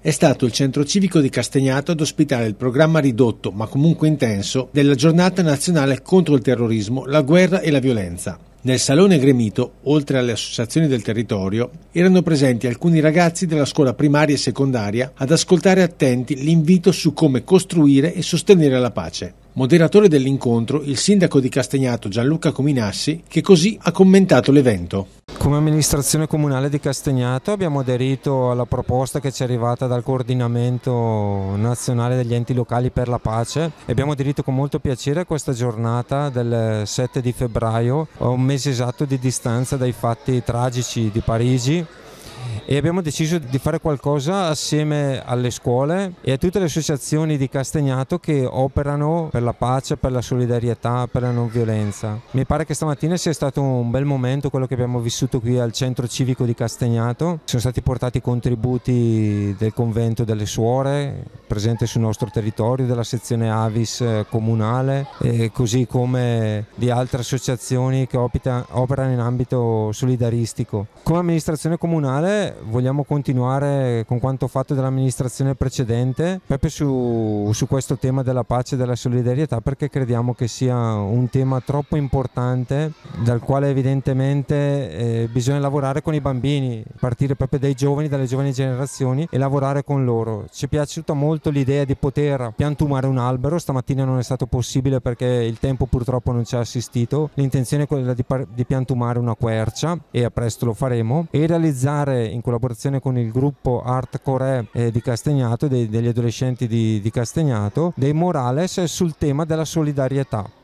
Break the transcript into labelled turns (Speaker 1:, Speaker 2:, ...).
Speaker 1: È stato il centro civico di Castagnato ad ospitare il programma ridotto, ma comunque intenso, della giornata nazionale contro il terrorismo, la guerra e la violenza. Nel salone gremito, oltre alle associazioni del territorio, erano presenti alcuni ragazzi della scuola primaria e secondaria ad ascoltare attenti l'invito su come costruire e sostenere la pace. Moderatore dell'incontro, il sindaco di Castagnato Gianluca Cominassi, che così ha commentato l'evento.
Speaker 2: Come amministrazione comunale di Castagnato abbiamo aderito alla proposta che ci è arrivata dal coordinamento nazionale degli enti locali per la pace e abbiamo aderito con molto piacere a questa giornata del 7 di febbraio, a un mese esatto di distanza dai fatti tragici di Parigi. E abbiamo deciso di fare qualcosa assieme alle scuole e a tutte le associazioni di Castagnato che operano per la pace, per la solidarietà, per la non violenza. Mi pare che stamattina sia stato un bel momento quello che abbiamo vissuto qui al centro civico di Castagnato. Sono stati portati contributi del convento delle suore presente sul nostro territorio, della sezione Avis comunale, così come di altre associazioni che operano in ambito solidaristico. Come amministrazione comunale vogliamo continuare con quanto fatto dall'amministrazione precedente proprio su questo tema della pace e della solidarietà, perché crediamo che sia un tema troppo importante dal quale evidentemente bisogna lavorare con i bambini, partire proprio dai giovani, dalle giovani generazioni e lavorare con loro. Ci è piaciuta molto l'idea di poter piantumare un albero, stamattina non è stato possibile perché il tempo purtroppo non ci ha assistito, l'intenzione è quella di piantumare una quercia e a presto lo faremo e realizzare in collaborazione con il gruppo Art Core di Castagnato, degli adolescenti di Castagnato, dei murales sul tema della solidarietà.